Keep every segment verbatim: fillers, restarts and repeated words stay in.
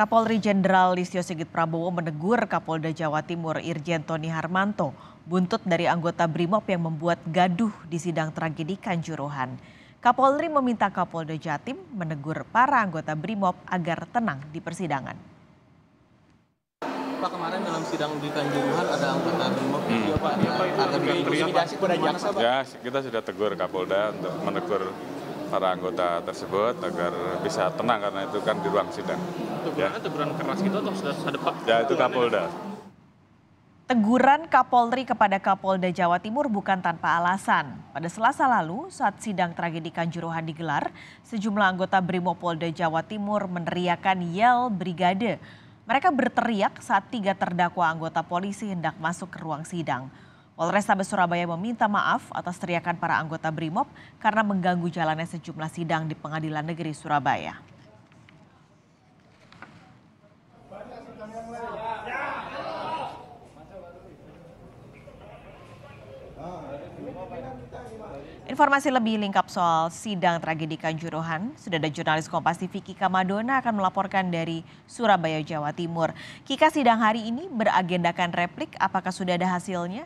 Kapolri Jenderal Listio Sigit Prabowo menegur Kapolda Jawa Timur Irjen Tony Harmanto buntut dari anggota Brimob yang membuat gaduh di sidang tragedi Kanjuruhan. Kapolri meminta Kapolda Jatim menegur para anggota Brimob agar tenang di persidangan. Pak, kemarin dalam sidang di Kanjuruhan ada anggota Brimob Hmm. juga Pak, ada diintimidasi pada jaksa Pak. Ya, kita sudah tegur Kapolda untuk menegur para anggota tersebut agar bisa tenang karena itu kan di ruang sidang. Tegurannya teguran keras gitu atau sudah ada Pak? Ya, itu Kapolda. Teguran Kapolri kepada Kapolda Jawa Timur bukan tanpa alasan. Pada Selasa lalu, saat sidang tragedi Kanjuruhan digelar, sejumlah anggota Brimopolda Jawa Timur meneriakan yel brigade. Mereka berteriak saat tiga terdakwa anggota polisi hendak masuk ke ruang sidang. Polrestabes Surabaya meminta maaf atas teriakan para anggota Brimob karena mengganggu jalannya sejumlah sidang di Pengadilan Negeri Surabaya. Informasi lebih lengkap soal sidang tragedi Kanjuruhan, sudah ada jurnalis Kompas T V Kika Madona akan melaporkan dari Surabaya, Jawa Timur. Kika, sidang hari ini beragendakan replik, apakah sudah ada hasilnya?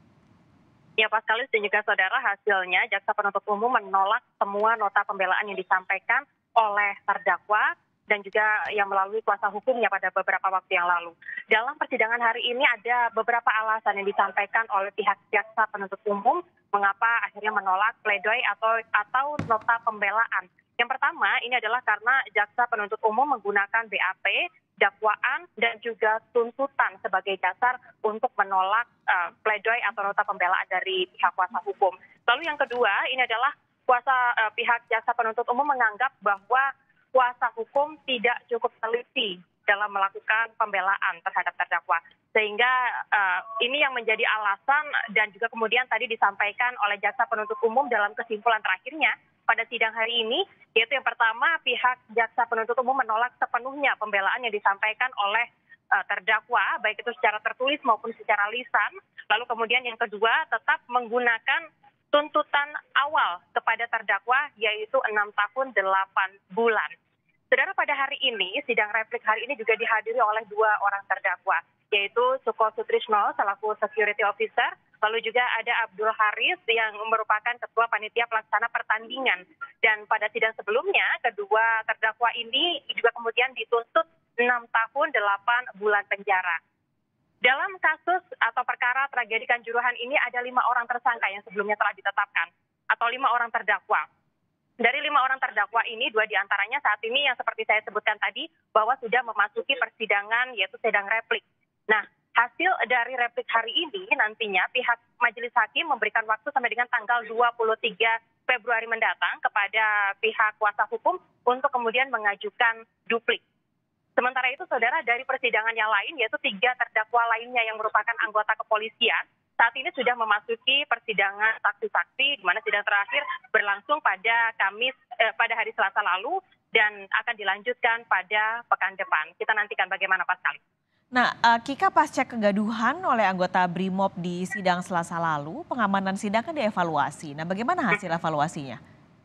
Ya, Pak Kalis dan juga saudara, hasilnya jaksa penuntut umum menolak semua nota pembelaan yang disampaikan oleh terdakwa dan juga yang melalui kuasa hukumnya pada beberapa waktu yang lalu. Dalam persidangan hari ini ada beberapa alasan yang disampaikan oleh pihak jaksa penuntut umum mengapa akhirnya menolak pledoi atau atau nota pembelaan. Yang pertama, ini adalah karena jaksa penuntut umum menggunakan B A P, dakwaan dan juga tuntutan sebagai dasar untuk menolak uh, pledoi atau nota pembelaan dari pihak kuasa hukum. Lalu yang kedua, ini adalah kuasa uh, pihak jaksa penuntut umum menganggap bahwa kuasa hukum tidak cukup teliti dalam melakukan pembelaan terhadap terdakwa. Sehingga uh, ini yang menjadi alasan dan juga kemudian tadi disampaikan oleh jaksa penuntut umum dalam kesimpulan terakhirnya pada sidang hari ini, yaitu yang pertama pihak jaksa penuntut umum menolak sepenuhnya pembelaan yang disampaikan oleh uh, terdakwa, baik itu secara tertulis maupun secara lisan. Lalu kemudian yang kedua tetap menggunakan tuntutan awal kepada terdakwa yaitu enam tahun delapan bulan. Saudara, pada hari ini, sidang replik hari ini juga dihadiri oleh dua orang terdakwa, yaitu Suko Sutrisno selaku security officer, lalu juga ada Abdul Haris yang merupakan ketua panitia pelaksana pertandingan. Dan pada sidang sebelumnya, kedua terdakwa ini juga kemudian dituntut enam tahun delapan bulan penjara. Dalam kasus atau perkara tragedi Kanjuruhan ini ada lima orang tersangka yang sebelumnya telah ditetapkan atau lima orang terdakwa. Dari lima orang terdakwa ini, dua diantaranya saat ini yang seperti saya sebutkan tadi bahwa sudah memasuki persidangan yaitu sidang replik. Nah, hasil dari replik hari ini nantinya pihak majelis hakim memberikan waktu sampai dengan tanggal dua puluh tiga Februari mendatang kepada pihak kuasa hukum untuk kemudian mengajukan duplik. Sementara itu, saudara, dari persidangan yang lain, yaitu tiga terdakwa lainnya yang merupakan anggota kepolisian, saat ini sudah memasuki persidangan saksi-saksi, di mana sidang terakhir berlangsung pada Kamis, eh, pada hari Selasa lalu, dan akan dilanjutkan pada pekan depan. Kita nantikan bagaimana, Pak Sekali. Nah, uh, Kika, pasca kegaduhan oleh anggota Brimob di sidang Selasa lalu, pengamanan sidang kan dievaluasi. Nah, bagaimana hasil evaluasinya?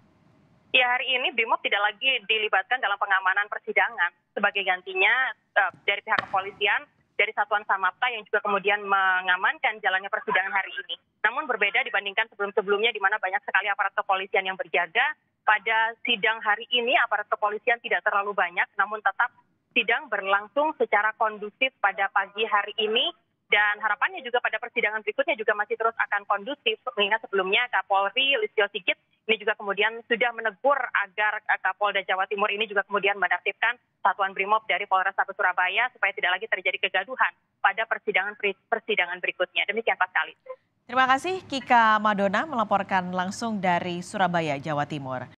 Ya, hari ini Brimob tidak lagi dilibatkan dalam pengamanan persidangan. Sebagai gantinya uh, dari pihak kepolisian, dari Satuan Samapta yang juga kemudian mengamankan jalannya persidangan hari ini. Namun berbeda dibandingkan sebelum-sebelumnya di mana banyak sekali aparat kepolisian yang berjaga. Pada sidang hari ini aparat kepolisian tidak terlalu banyak, namun tetap sidang berlangsung secara kondusif pada pagi hari ini. Dan harapannya juga pada persidangan berikutnya juga masih terus akan kondusif. Mengingat sebelumnya Kapolri Listio Sigit ini juga kemudian sudah menegur agar Kapolda Jawa Timur ini juga kemudian menertibkan Satuan Brimob dari Polrestabes Surabaya supaya tidak lagi terjadi kegaduhan pada persidangan persidangan berikutnya. Demikian, Pak Sekali. Terima kasih Kika Madona melaporkan langsung dari Surabaya, Jawa Timur.